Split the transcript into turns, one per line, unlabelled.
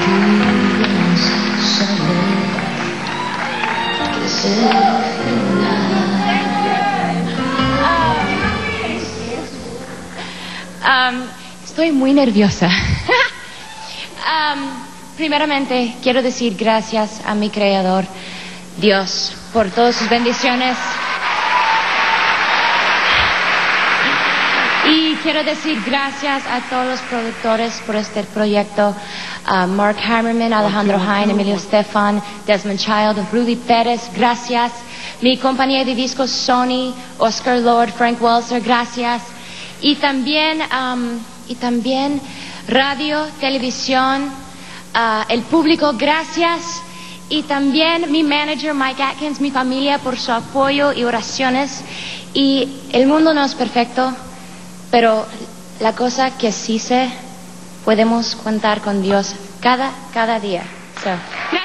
Estoy muy nerviosa. Primeramente, quiero decir gracias a mi Creador, Dios, por todas sus bendiciones. Y quiero decir gracias a todos los productores por este proyecto. Mark Hammerman, Alejandro Hain, Emilio Stefan, Desmond Child, Rudy Pérez, gracias. Mi compañía de discos Sony, Oscar Lord, Frank Walser, gracias. Y también radio, televisión, el público, gracias. Y también mi manager Mike Atkins, mi familia por su apoyo y oraciones. Y el mundo no es perfecto, pero la cosa que sí sé, podemos contar con Dios cada día. So.